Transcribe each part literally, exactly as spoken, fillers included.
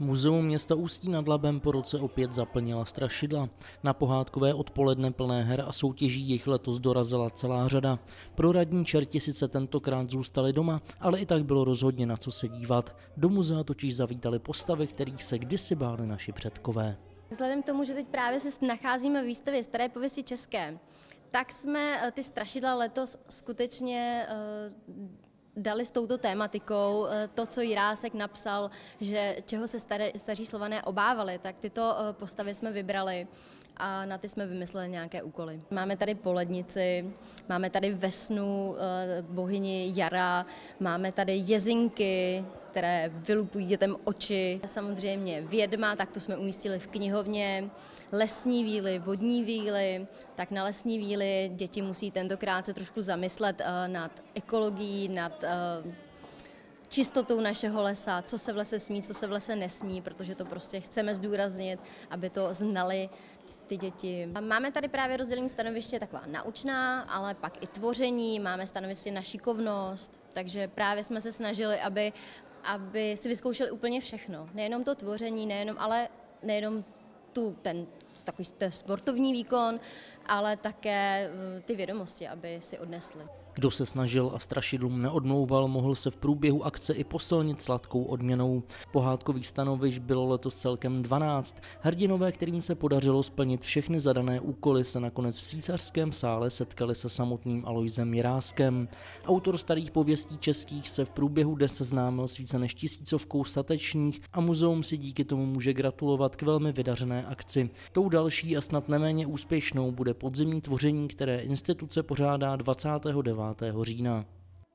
Muzeum města Ústí nad Labem po roce opět zaplnila strašidla. Na pohádkové odpoledne plné her a soutěží jich letos dorazila celá řada. Pro radní čerti sice tentokrát zůstali doma, ale i tak bylo rozhodně na co se dívat. Do muzea totiž zavítali postavy, kterých se kdysi báli naši předkové. Vzhledem k tomu, že teď právě se nacházíme v výstavě Staré pověsti české, tak jsme ty strašidla letos skutečně dali s touto tématikou. To, co Jirásek napsal, že čeho se staré, staří Slované obávali, tak tyto postavy jsme vybrali a na ty jsme vymysleli nějaké úkoly. Máme tady polednici, máme tady Vesnu, bohyni jara, máme tady jezinky, které vylupují dětem oči. Samozřejmě vědma, tak tu jsme umístili v knihovně, lesní víly, vodní víly. Tak na lesní víly děti musí tentokrát se trošku zamyslet nad ekologií, nad čistotou našeho lesa, co se v lese smí, co se v lese nesmí, protože to prostě chceme zdůraznit, aby to znali ty děti. Máme tady právě rozdělení stanoviště taková naučná, ale pak i tvoření, máme stanoviště na šikovnost, takže právě jsme se snažili, aby, aby si vyzkoušeli úplně všechno. Nejenom to tvoření, nejenom, ale nejenom tu, ten takový ten sportovní výkon, ale také ty vědomosti, aby si odnesli. Kdo se snažil a strašidlům neodmlouval, mohl se v průběhu akce i posilnit sladkou odměnou. Pohádkových stanovišť bylo letos celkem dvanáct. Hrdinové, kterým se podařilo splnit všechny zadané úkoly, se nakonec v císařském sále setkali se samotným Alojzem Jiráskem. Autor starých pověstí českých se v průběhu dne seznámil s více než tisícovkou statečních a muzeum si díky tomu může gratulovat k velmi vydařené akci. Tou další a snad neméně úspěšnou bude podzimní tvoření, které instituce pořádá dvacátého devátého října.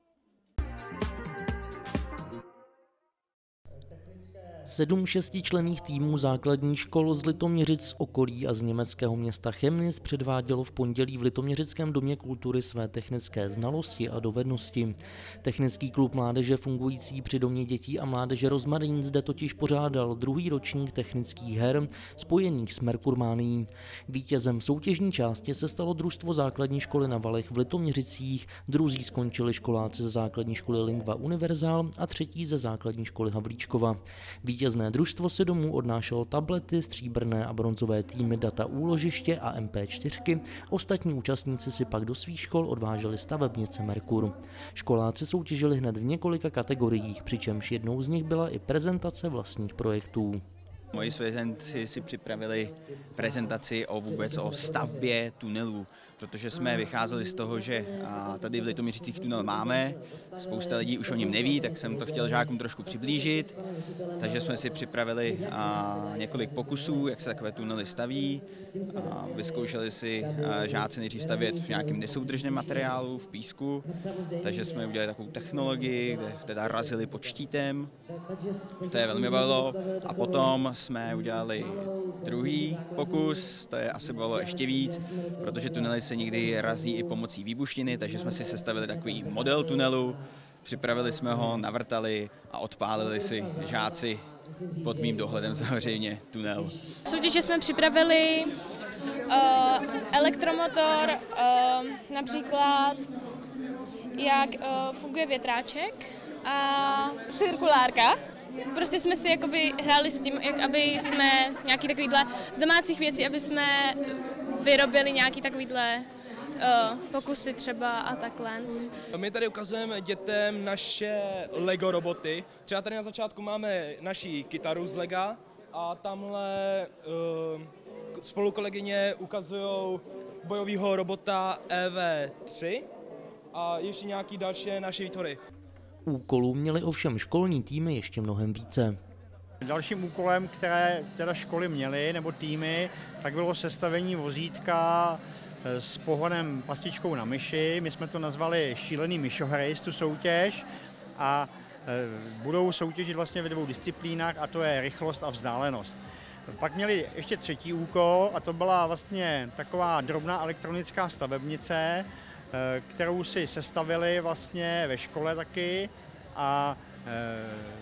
Sedm šestičlenných týmů základních škol z Litoměřic, z okolí a z německého města Chemnitz předvádělo v pondělí v Litoměřickém domě kultury své technické znalosti a dovednosti. Technický klub mládeže fungující při domě dětí a mládeže Rozmarín zde totiž pořádal druhý ročník technických her spojených s Merkurmánií. Vítězem soutěžní části se stalo družstvo základní školy na Valech v Litoměřicích, druzí skončili školáci ze základní školy Lingva Univerzál a třetí ze základní školy Havlíčkova. Vítězné družstvo si domů odnášelo tablety, stříbrné a bronzové týmy data úložiště a em pé čtyři. Ostatní účastníci si pak do svých škol odváželi stavebnice Merkur. Školáci soutěžili hned v několika kategoriích, přičemž jednou z nich byla i prezentace vlastních projektů. Moji svěřenci si připravili prezentaci o vůbec o stavbě tunelů, protože jsme vycházeli z toho, že tady v Litoměřicích tunel máme, spousta lidí už o něm neví, tak jsem to chtěl žákům trošku přiblížit, takže jsme si připravili několik pokusů, jak se takové tunely staví. Vyzkoušeli si žáci nejdřív stavět v nějakém nesoudržném materiálu, v písku, takže jsme udělali takovou technologii, kde teda razili pod štítem, to je velmi bavilo, a potom jsme udělali druhý pokus, to je asi bylo ještě víc, protože tunely se někdy razí i pomocí výbušniny, takže jsme si sestavili takový model tunelu, připravili jsme ho, navrtali a odpálili si žáci pod mým dohledem samozřejmě tunel. V soutěži jsme připravili uh, elektromotor, uh, například jak uh, funguje větráček a cirkulárka. Prostě jsme si jakoby hráli s tím, jak aby jsme nějaký takovýhle z domácích věcí, aby jsme vyrobili nějaký takovýhle uh, pokusy třeba a takhle. My tady ukazujeme dětem naše Lego roboty. Třeba tady na začátku máme naši kytaru z Lega a tamhle uh, spolukolegyně ukazují bojového robota E V tři a ještě nějaký další naše výtvory. Úkolů měly ovšem školní týmy ještě mnohem více. Dalším úkolem, které teda školy měly, nebo týmy, tak bylo sestavení vozítka s pohonem pastičkou na myši. My jsme to nazvali Šílený myšohrejs, tu soutěž, a budou soutěžit vlastně ve dvou disciplínách, a to je rychlost a vzdálenost. Pak měli ještě třetí úkol, a to byla vlastně taková drobná elektronická stavebnice, kterou si sestavili vlastně ve škole taky, a e,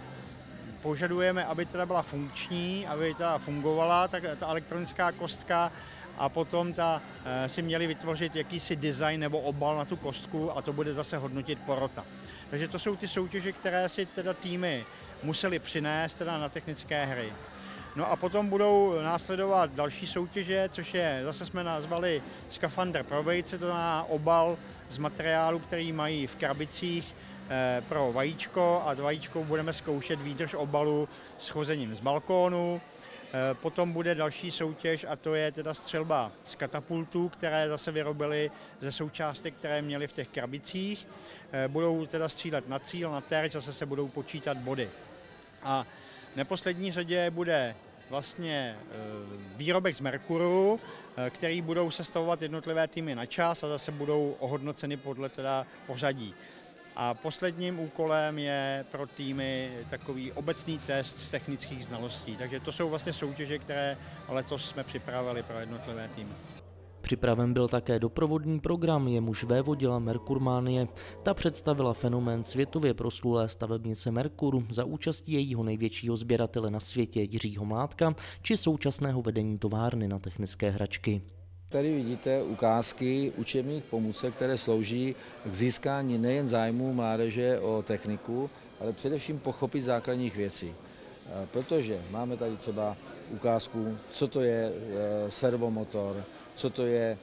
požadujeme, aby teda byla funkční, aby teda fungovala tak, ta elektronická kostka, a potom ta, e, si měli vytvořit jakýsi design nebo obal na tu kostku, a to bude zase hodnotit porota. Takže to jsou ty soutěže, které si teda týmy museli přinést teda na technické hry. No a potom budou následovat další soutěže, což je, zase jsme nazvali skafandr pro vejce, to znamená obal z materiálu, který mají v krabicích eh, pro vajíčko, a vajíčkou budeme zkoušet výdrž obalu s chozením z balkónu. Eh, potom bude další soutěž a to je teda střelba z katapultů, které zase vyrobili ze součástek, které měli v těch krabicích. Eh, budou teda střílet na cíl, na terč, zase se budou počítat body. A v neposlední řadě bude vlastně výrobek z merkuru, který budou sestavovat jednotlivé týmy na čas a zase budou ohodnoceny podle teda pořadí. A posledním úkolem je pro týmy takový obecný test z technických znalostí. Takže to jsou vlastně soutěže, které letos jsme připravili pro jednotlivé týmy. Připraven byl také doprovodný program, jemuž vévodila Merkurmánie. Ta představila fenomén světově proslulé stavebnice Merkur za účastí jejího největšího sběratele na světě Jiřího Mládka či současného vedení továrny na technické hračky. Tady vidíte ukázky učebních pomůcek, které slouží k získání nejen zájmu mládeže o techniku, ale především pochopit základních věcí. Protože máme tady třeba ukázku, co to je servomotor, co to je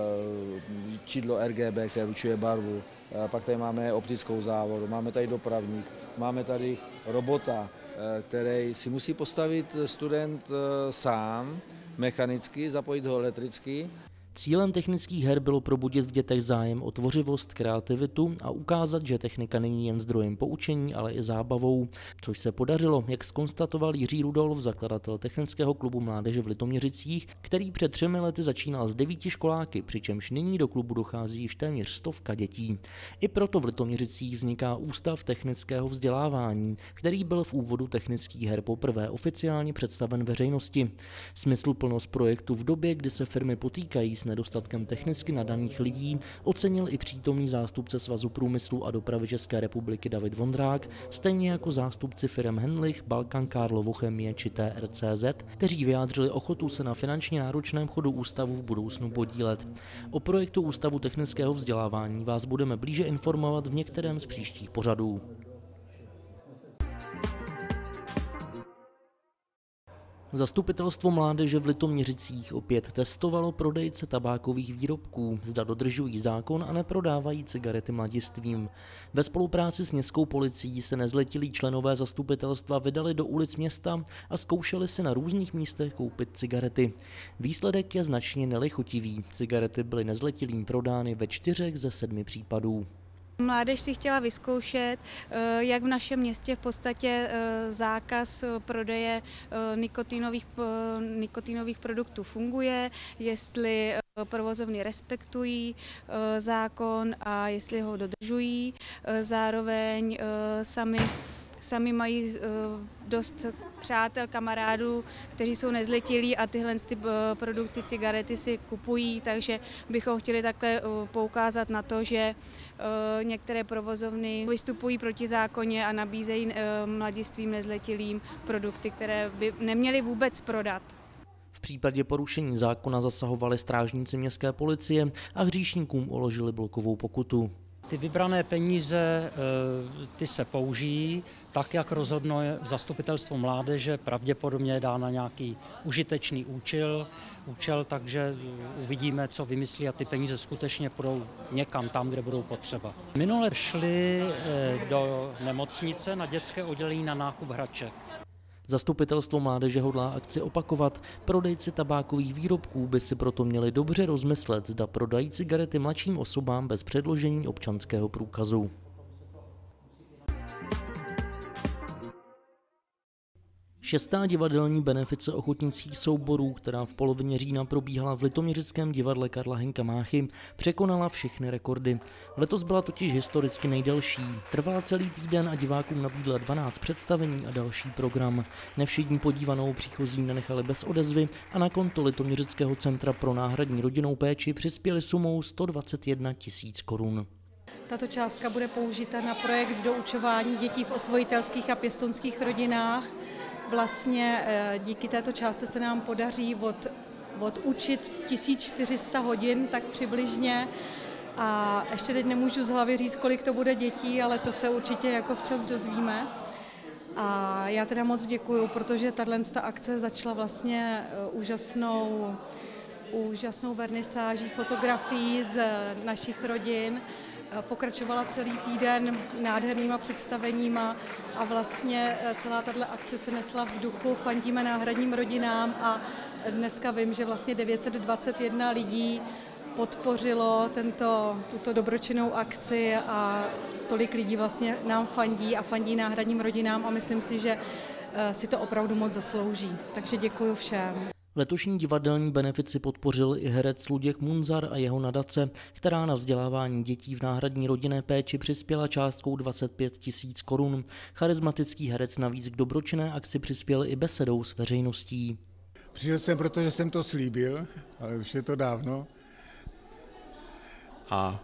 čidlo R G B, které určuje barvu, pak tady máme optickou závodu, máme tady dopravník, máme tady robota, který si musí postavit student sám, mechanicky, zapojit ho elektricky. Cílem technických her bylo probudit v dětech zájem o tvořivost, kreativitu a ukázat, že technika není jen zdrojem poučení, ale i zábavou, což se podařilo, jak zkonstatoval Jiří Rudolf, zakladatel Technického klubu mládeže v Litoměřicích, který před třemi lety začínal s devíti školáky, přičemž nyní do klubu dochází již téměř stovka dětí. I proto v Litoměřicích vzniká Ústav technického vzdělávání, který byl v úvodu technických her poprvé oficiálně představen veřejnosti. Smysluplnost projektu v době, kdy se firmy potýkají s nedostatkem technicky nadaných lidí, ocenil i přítomný zástupce Svazu průmyslu a dopravy České republiky David Vondrák, stejně jako zástupci firem Henlich, Balkan, Karlovo Chemie či T R C Z, kteří vyjádřili ochotu se na finančně náročném chodu ústavu v budoucnu podílet. O projektu Ústavu technického vzdělávání vás budeme blíže informovat v některém z příštích pořadů. Zastupitelstvo mládeže v Litoměřicích opět testovalo prodejce tabákových výrobků, zda dodržují zákon a neprodávají cigarety mladistvým. Ve spolupráci s městskou policií se nezletilí členové zastupitelstva vydali do ulic města a zkoušeli si na různých místech koupit cigarety. Výsledek je značně nelichotivý. Cigarety byly nezletilým prodány ve čtyřech ze sedmi případů. Mládež si chtěla vyzkoušet, jak v našem městě v podstatě zákaz prodeje nikotinových, nikotinových produktů funguje, jestli provozovny respektují zákon a jestli ho dodržují. Zároveň sami Sami mají dost přátel, kamarádů, kteří jsou nezletilí a tyhle ty produkty, cigarety si kupují, takže bychom chtěli takhle poukázat na to, že některé provozovny vystupují proti zákoně a nabízejí mladistvým nezletilým produkty, které by neměly vůbec prodat. V případě porušení zákona zasahovali strážníci městské policie a hříšníkům uložili blokovou pokutu. Ty vybrané peníze, ty se použijí tak, jak rozhodne zastupitelstvo mládeže, pravděpodobně dá na nějaký užitečný účel, účel, takže uvidíme, co vymyslí a ty peníze skutečně půjdou někam tam, kde budou potřeba. Minule šli do nemocnice na dětské oddělení na nákup hraček. Zastupitelstvo mládeže hodlá akci opakovat. Prodejci tabákových výrobků by si proto měli dobře rozmyslet, zda prodají cigarety mladším osobám bez předložení občanského průkazu. Šestá divadelní benefice ochotnických souborů, která v polovině října probíhala v Litoměřickém divadle Karla Hynka Máchy, překonala všechny rekordy. Letos byla totiž historicky nejdelší. Trvala celý týden a divákům nabídla dvanáct představení a další program. Nevšední podívanou příchozí nenechali bez odezvy a na konto Litoměřického centra pro náhradní rodinnou péči přispěli sumou sto dvacet jedna tisíc korun. Tato částka bude použita na projekt doučování dětí v osvojitelských a pěstounských rodinách. Vlastně díky této částce se nám podaří od, odučit tisíc čtyři sta hodin, tak přibližně. A ještě teď nemůžu z hlavy říct, kolik to bude dětí, ale to se určitě jako včas dozvíme. A já teda moc děkuju, protože tato akce začala vlastně úžasnou, úžasnou vernisáží fotografií z našich rodin. Pokračovala celý týden nádhernýma představeníma a vlastně celá tato akce se nesla v duchu Fandíme náhradním rodinám a dneska vím, že vlastně devět set dvacet jedna lidí podpořilo tento, tuto dobročinnou akci a tolik lidí vlastně nám fandí a fandí náhradním rodinám a myslím si, že si to opravdu moc zaslouží. Takže děkuji všem. Letošní divadelní benefici podpořil i herec Luděk Munzar a jeho nadace, která na vzdělávání dětí v náhradní rodinné péči přispěla částkou dvacet pět tisíc korun. Charismatický herec navíc k dobročinné akci přispěl i besedou s veřejností. Přišel jsem, protože jsem to slíbil, ale už je to dávno. A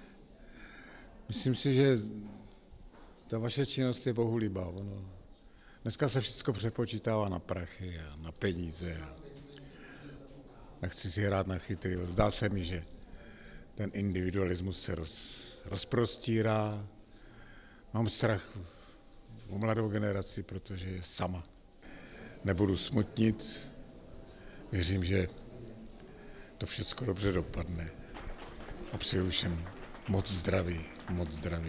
myslím si, že ta vaše činnost je bohulibá. Ono. Dneska se všechno přepočítává na prachy a na peníze. A nechci si hrát na chytry. Zdá se mi, že ten individualismus se roz, rozprostírá. Mám strach o mladou generaci, protože je sama. Nebudu smutnit. Věřím, že to všechno dobře dopadne. A přeju všem moc zdraví, moc zdraví.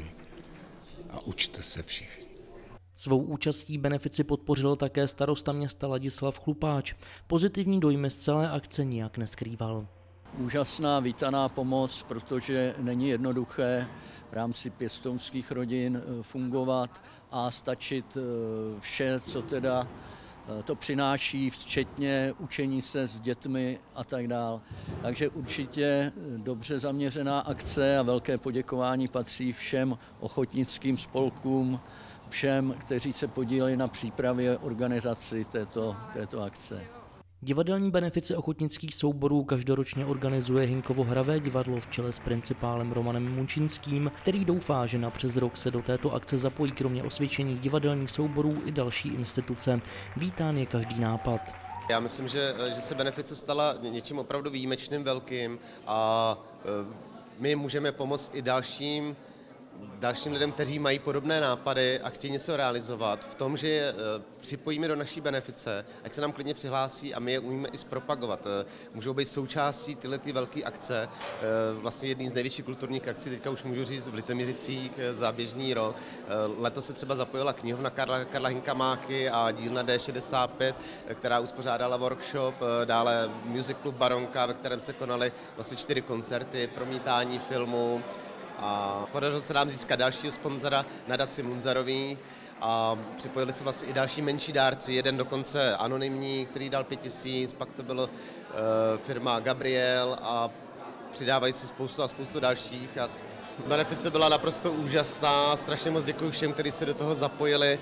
A učte se všichni. Svou účastí benefici podpořil také starosta města Ladislav Chlupáč. Pozitivní dojmy z celé akce nijak neskrýval. Úžasná, vítaná pomoc, protože není jednoduché v rámci pěstounských rodin fungovat a stačit vše, co teda to přináší, včetně učení se s dětmi a tak dále. Takže určitě dobře zaměřená akce a velké poděkování patří všem ochotnickým spolkům, všem, kteří se podíleli na přípravě organizaci této, této akce. Divadelní benefici ochotnických souborů každoročně organizuje Hinkovo hravé divadlo v čele s principálem Romanem Munčinským, který doufá, že na přes rok se do této akce zapojí kromě osvědčených divadelních souborů i další instituce. Vítán je každý nápad. Já myslím, že, že se benefice stala něčím opravdu výjimečným, velkým a my můžeme pomoct i dalším dalším lidem, kteří mají podobné nápady a chtějí něco realizovat, v tom, že je připojíme do naší benefice, ať se nám klidně přihlásí a my je umíme i zpropagovat. Můžou být součástí tyhle ty velké akce, vlastně jedný z největších kulturních akcí, teďka už můžu říct v Litoměřicích za běžný rok. Letos se třeba zapojila knihovna Karla, Karla Hynka Máchy a dílna D šedesát pět, která uspořádala workshop, dále Music Club Baronka, ve kterém se konaly vlastně čtyři koncerty, promítání filmu. A podařilo se nám získat dalšího sponzora, nadaci Munzarových, a připojili se vlastně i další menší dárci, jeden dokonce anonymní, který dal pět tisíc, pak to bylo uh, firma Gabriel a přidávají si spoustu a spoustu dalších. A benefice byla naprosto úžasná, strašně moc děkuji všem, kteří se do toho zapojili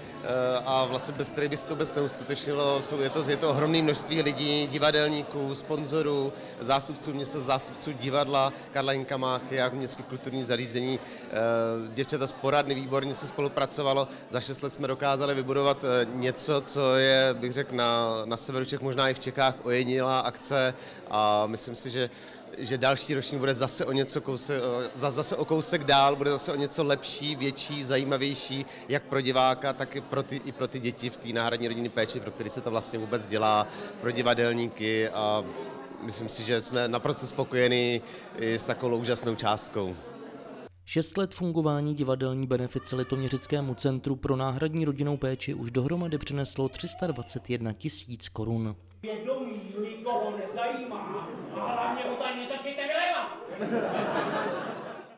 a vlastně bez kterých by se to vůbec neuskutečnilo. Je to, je to ohromné množství lidí, divadelníků, sponzorů, zástupců města, zástupců divadla Karla Hynka Máchy a městských kulturních zařízení. Děvčata z poradny výborně se spolupracovalo. Za šest let jsme dokázali vybudovat něco, co je, bych řekl, na, na severu Čech, možná i v Čechách ojedinělá akce a myslím si, že že další ročník bude zase o něco kousek, zase o kousek dál, bude zase o něco lepší, větší, zajímavější, jak pro diváka, tak i pro ty, i pro ty děti v té náhradní rodinné péči, pro které se to vlastně vůbec dělá, pro divadelníky a myslím si, že jsme naprosto spokojení i s takovou úžasnou částkou. Šest let fungování divadelní benefice Litoměřickému centru pro náhradní rodinnou péči už dohromady přineslo tři sta dvacet jedna tisíc korun. Vědomí nikoho nezajímá a hlavně ho tady nezačněte vylévat.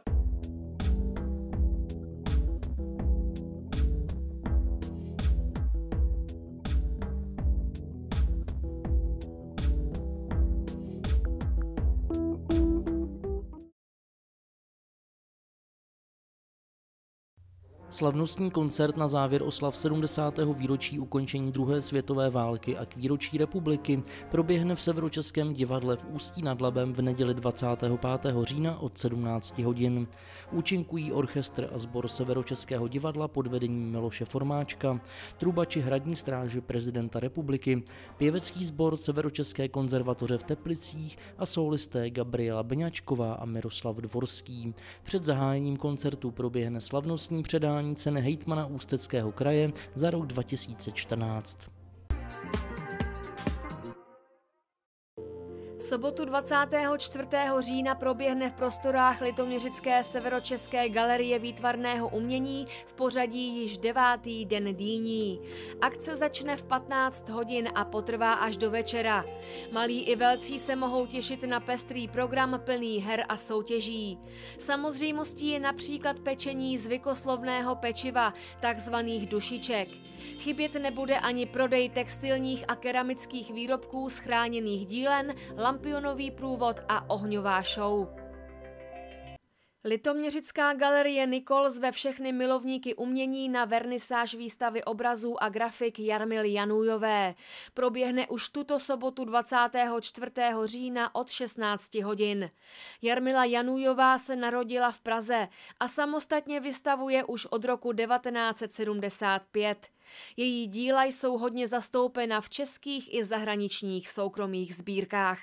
Slavnostní koncert na závěr oslav sedmdesátého výročí ukončení druhé světové války a k výročí republiky proběhne v Severočeském divadle v Ústí nad Labem v neděli dvacátého pátého října od sedmnácti hodin. Účinkují orchestr a sbor Severočeského divadla pod vedením Miloše Formáčka, trubači hradní stráže prezidenta republiky, pěvecký sbor Severočeské konzervatoře v Teplicích a sólisté Gabriela Beňačková a Miroslav Dvorský. Před zahájením koncertu proběhne slavnostní předání udělování ceny hejtmana Ústeckého kraje za rok dva tisíce čtrnáct. V sobotu dvacátého čtvrtého října proběhne v prostorách Litoměřické severočeské galerie výtvarného umění v pořadí již devátý den dýní. Akce začne v patnáct hodin a potrvá až do večera. Malí i velcí se mohou těšit na pestrý program plný her a soutěží. Samozřejmostí je například pečení zvykoslovného pečiva, takzvaných dušiček. Chybět nebude ani prodej textilních a keramických výrobků z chráněných dílen, lampionový průvod a ohňová show. Litoměřická galerie Nikol zve všechny milovníky umění na vernisáž výstavy obrazů a grafik Jarmily Janůjové. Proběhne už tuto sobotu dvacátého čtvrtého října od šestnácti hodin. Jarmila Janůjová se narodila v Praze a samostatně vystavuje už od roku devatenáct set sedmdesát pět. Její díla jsou hodně zastoupena v českých i zahraničních soukromých sbírkách.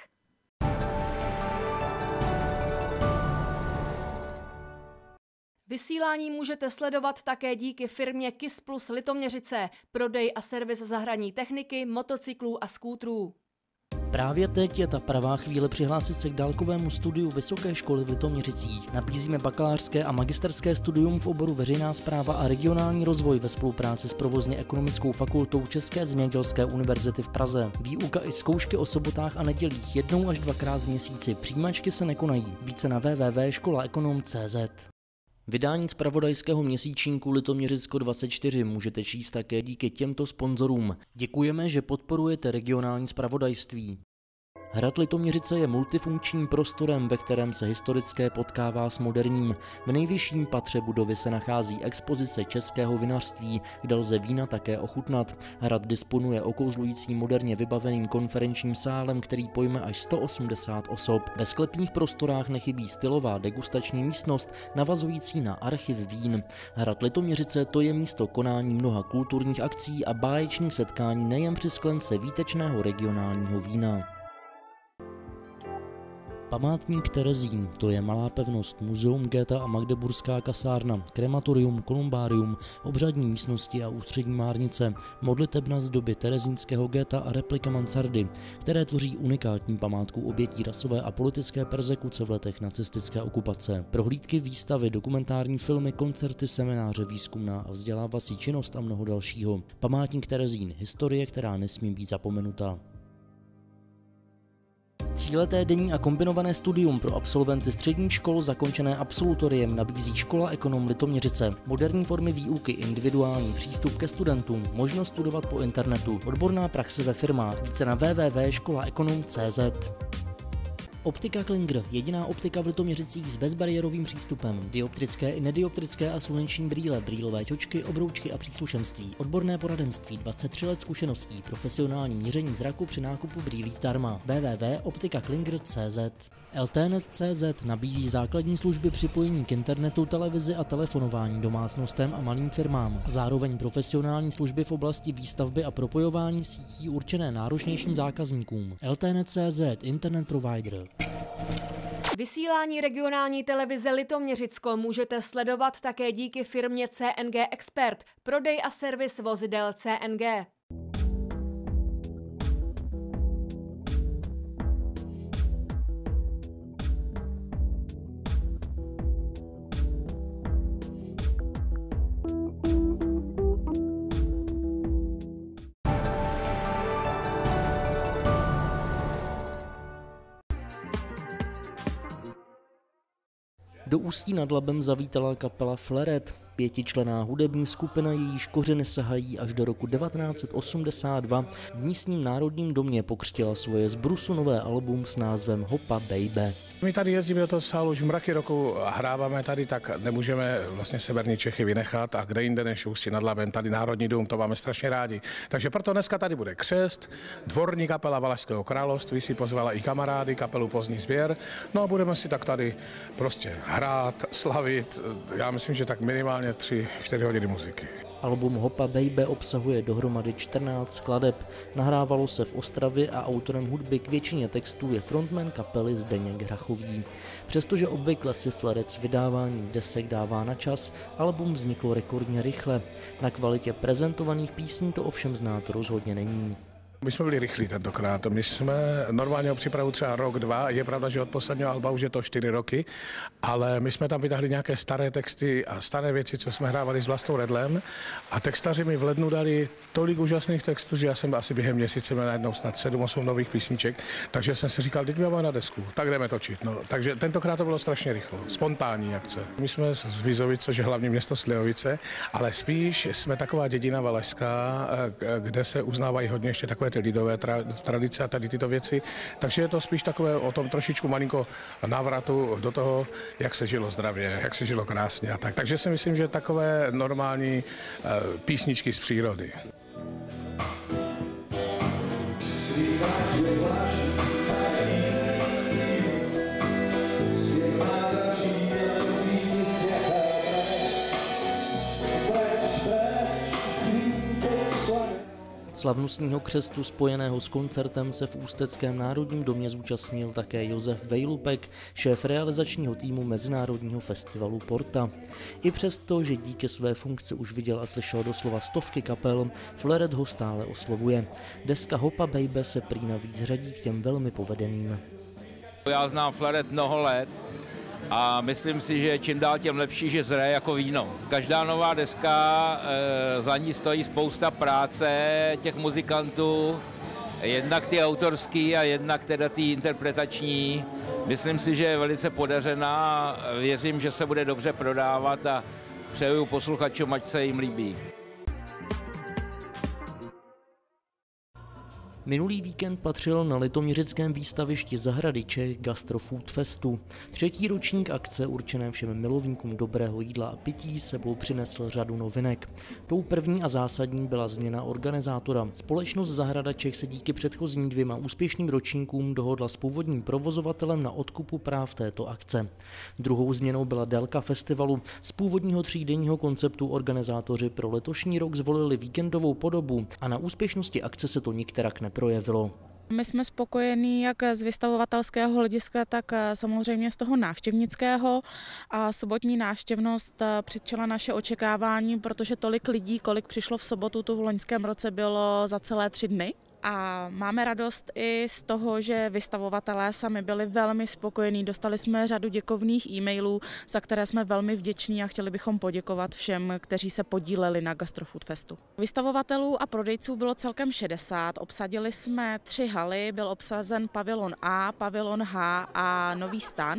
Vysílání můžete sledovat také díky firmě KIS Plus Litoměřice, prodej a servis zahradní techniky, motocyklů a skútrů. Právě teď je ta pravá chvíle přihlásit se k dálkovému studiu Vysoké školy v Litoměřicích. Nabízíme bakalářské a magisterské studium v oboru veřejná správa a regionální rozvoj ve spolupráci s provozně ekonomickou fakultou České zemědělské univerzity v Praze. Výuka i zkoušky o sobotách a nedělích jednou až dvakrát v měsíci. Přijímačky se nekonají. Více na w w w tečka škola ekonom tečka c z. Vydání zpravodajského měsíčníku Litoměřicko dvacet čtyři můžete číst také díky těmto sponzorům. Děkujeme, že podporujete regionální zpravodajství. Hrad Litoměřice je multifunkčním prostorem, ve kterém se historické potkává s moderním. V nejvyšším patře budovy se nachází expozice českého vinařství, kde lze vína také ochutnat. Hrad disponuje okouzlujícím moderně vybaveným konferenčním sálem, který pojme až sto osmdesát osob. Ve sklepních prostorách nechybí stylová degustační místnost, navazující na archiv vín. Hrad Litoměřice to je místo konání mnoha kulturních akcí a báječných setkání nejen při sklence výtečného regionálního vína. Památník Terezín, to je malá pevnost, muzeum Goethe a Magdeburská kasárna, krematorium, kolumbárium, obřadní místnosti a ústřední márnice, modlitebna z doby terezínského Goethe a replika mansardy, které tvoří unikátní památku obětí rasové a politické perzekuce v letech nacistické okupace. Prohlídky, výstavy, dokumentární filmy, koncerty, semináře, výzkumná a vzdělávací činnost a mnoho dalšího. Památník Terezín, historie, která nesmí být zapomenuta. Tříleté denní a kombinované studium pro absolventy středních škol zakončené absolutoriem nabízí Škola ekonom Litoměřice. Moderní formy výuky, individuální přístup ke studentům, možnost studovat po internetu, odborná praxe ve firmách, více na w w w tečka škola ekonom tečka c z. Optika Klinger, jediná optika v Litoměřicích s bezbariérovým přístupem. Dioptrické i nedioptrické a sluneční brýle, brýlové čočky, obroučky a příslušenství. Odborné poradenství, dvacet tři let zkušeností, profesionální měření zraku při nákupu brýlí zdarma. w w w tečka optika klinger tečka c z. L T net tečka c z nabízí základní služby připojení k internetu, televizi a telefonování domácnostem a malým firmám. Zároveň profesionální služby v oblasti výstavby a propojování sítí určené náročnějším zákazníkům. L T net tečka c z, Internet Provider. Vysílání regionální televize Litoměřicko můžete sledovat také díky firmě C N G Expert, prodej a servis vozidel C N G. Do Ústí nad Labem zavítala kapela Fleret, pětičlenná hudební skupina, jejíž kořeny sahají až do roku devatenáct set osmdesát dva. V místním Národním domě pokřtila svoje zbrusu nové album s názvem Hopa Baby. My tady jezdíme do toho sálu už mraky roku a hráváme tady, tak nemůžeme vlastně severní Čechy vynechat a kde jinde než Ústí nad Labem, tady Národní dům, to máme strašně rádi. Takže proto dneska tady bude křest, dvorní kapela Valašského království si pozvala i kamarády, kapelu Pozdní sběr, no a budeme si tak tady prostě hrát, slavit, já myslím, že tak minimálně tři čtyři hodiny muziky. Album Hopa Baby obsahuje dohromady čtrnáct skladeb. Nahrávalo se v Ostravě a autorem hudby k většině textů je frontman kapely Zdeněk Hrachový. Přestože obvykle si Flerec vydávání desek dává na čas, album vzniklo rekordně rychle. Na kvalitě prezentovaných písní to ovšem znát rozhodně není. My jsme byli rychlí tentokrát. My jsme normálně ho připravu třeba rok, dva. Je pravda, že od posledního alba už je to čtyři roky, ale my jsme tam vytáhli nějaké staré texty a staré věci, co jsme hrávali s Vlastou Redlem. A textaři mi v lednu dali tolik úžasných textů, že já jsem asi během měsíce měl najednou snad sedm osm nových písniček. Takže jsem si říkal, teď máme na desku, tak jdeme točit. No, takže tentokrát to bylo strašně rychlo, spontánní akce. My jsme z Vizovic, což je hlavně město Slivovice, ale spíš jsme taková dědina valašská, kde se uznávají hodně ještě takové ty lidové tra- tradice a tady tyto věci. Takže je to spíš takové o tom trošičku malinko návratu do toho, jak se žilo zdravě, jak se žilo krásně a tak. Takže si myslím, že takové normální uh, písničky z přírody. Slavnostního křestu spojeného s koncertem se v Ústeckém národním domě zúčastnil také Josef Vejlupek, šéf realizačního týmu Mezinárodního festivalu Porta. I přesto, že díky své funkci už viděl a slyšel doslova stovky kapel, Fleret ho stále oslovuje. Deska Hopa Baby se prý navíc řadí k těm velmi povedeným. Já znám Fleret mnoho let a myslím si, že čím dál tím lepší, že zraje jako víno. Každá nová deska, e, za ní stojí spousta práce těch muzikantů, jednak ty autorský a jednak teda ty interpretační. Myslím si, že je velice podařená, věřím, že se bude dobře prodávat a přeju posluchačům, ať se jim líbí. Minulý víkend patřil na litoměřickém výstavišti Zahrady Čech Gastro Food Festu. Třetí ročník akce určené všem milovníkům dobrého jídla a pití sebou přinesl řadu novinek. Tou první a zásadní byla změna organizátora. Společnost Zahrada Čech se díky předchozím dvěma úspěšným ročníkům dohodla s původním provozovatelem na odkupu práv této akce. Druhou změnou byla délka festivalu. Z původního třídenního konceptu organizátoři pro letošní rok zvolili víkendovou podobu a na úspěšnosti akce se to nikterak neprojevilo. projevilo. My jsme spokojení jak z vystavovatelského hlediska, tak samozřejmě z toho návštěvnického a sobotní návštěvnost předčila naše očekávání, protože tolik lidí, kolik přišlo v sobotu, tu v loňském roce bylo za celé tři dny. A máme radost i z toho, že vystavovatelé sami byli velmi spokojení. Dostali jsme řadu děkovných e-mailů, za které jsme velmi vděční a chtěli bychom poděkovat všem, kteří se podíleli na Gastro Food Festu. Vystavovatelů a prodejců bylo celkem šedesát. Obsadili jsme tři haly, byl obsazen pavilon A, pavilon H a Nový stan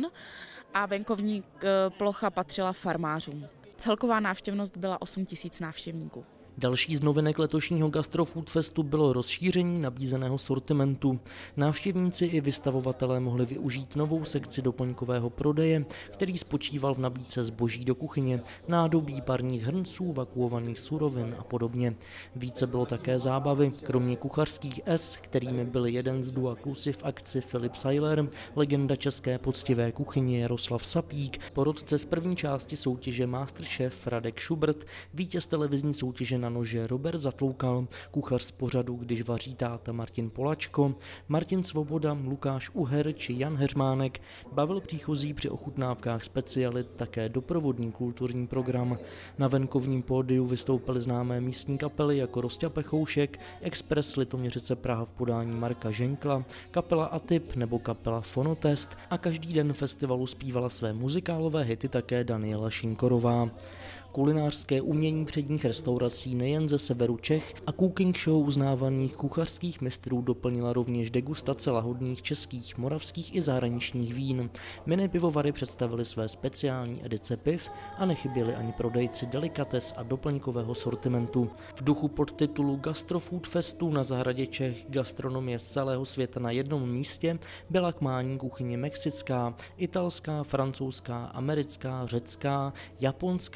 a venkovní plocha patřila farmářům. Celková návštěvnost byla osm tisíc návštěvníků. Další z novinek letošního Gastro Food Festu bylo rozšíření nabízeného sortimentu. Návštěvníci i vystavovatelé mohli využít novou sekci doplňkového prodeje, který spočíval v nabídce zboží do kuchyně, nádobí, parních hrnců, vakuovaných surovin a podobně. Více bylo také zábavy, kromě kuchařských S, kterými byl jeden z dua klusy v akci Filip Sajler, legenda české poctivé kuchyně Jaroslav Sapík, porotce z první části soutěže Masterchef Radek Schubert, vítěz televizní soutěže na nože Robert Zatloukal, kuchař z pořadu Když vaří táta Martin Polačko, Martin Svoboda, Lukáš Uher či Jan Heřmánek, bavil příchozí při ochutnávkách specialit také doprovodný kulturní program. Na venkovním pódiu vystoupily známé místní kapely jako Rosťa Pechoušek, Express Litoměřice Praha v podání Marka Ženkla, kapela Atyp nebo kapela Fonotest a každý den festivalu zpívala své muzikálové hity také Daniela Šinkorová. Kulinářské umění předních restaurací nejen ze severu Čech a cooking show uznávaných kuchařských mistrů doplnila rovněž degustace lahodných českých, moravských i zahraničních vín. Mini pivovary představili své speciální edice piv a nechyběli ani prodejci delikates a doplňkového sortimentu. V duchu podtitulu Gastro Food Festu na Zahradě Čech gastronomie z celého světa na jednom místě byla k mání kuchyně mexická, italská, francouzská, americká, řecká, japonská a samozřejmě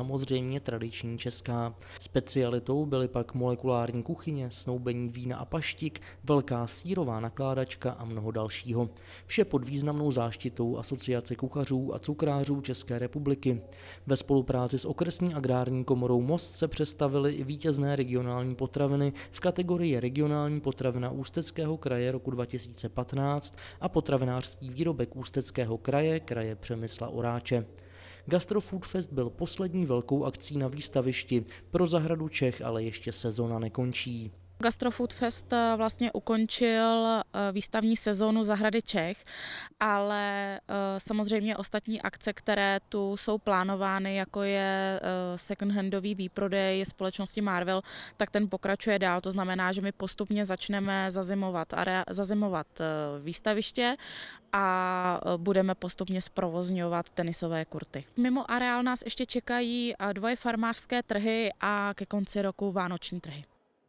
samozřejmě tradiční česká. Specialitou byly pak molekulární kuchyně, snoubení vína a paštik, velká sýrová nakládačka a mnoho dalšího. Vše pod významnou záštitou Asociace kuchařů a cukrářů České republiky. Ve spolupráci s okresní agrární komorou Most se představily i vítězné regionální potraviny v kategorii regionální potravina Ústeckého kraje roku dva tisíce patnáct a potravinářský výrobek Ústeckého kraje, kraje Přemysla Oráče. Gastro Food Fest byl poslední velkou akcí na výstavišti. Pro zahradu Čech ale ještě sezona nekončí. Gastro Food Fest vlastně ukončil výstavní sezónu Zahrady Čech, ale samozřejmě ostatní akce, které tu jsou plánovány, jako je second-handový výprodej společnosti Marvel, tak ten pokračuje dál. To znamená, že my postupně začneme zazimovat, zazimovat výstaviště a budeme postupně zprovozňovat tenisové kurty. Mimo areál nás ještě čekají dvoje farmářské trhy a ke konci roku vánoční trhy.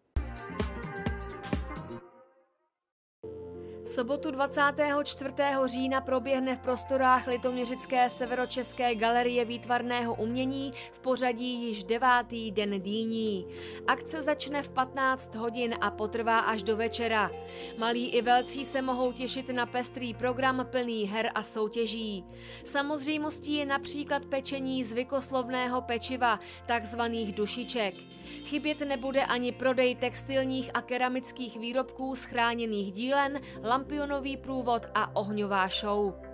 V sobotu dvacátého čtvrtého října proběhne v prostorách Litoměřické severočeské galerie výtvarného umění v pořadí již devátý Den dýní. Akce začne v patnáct hodin a potrvá až do večera. Malí i velcí se mohou těšit na pestrý program plný her a soutěží. Samozřejmostí je například pečení zvykoslovného pečiva, takzvaných dušiček. Chybět nebude ani prodej textilních a keramických výrobků z chráněných dílen, lampionový průvod a ohňová show.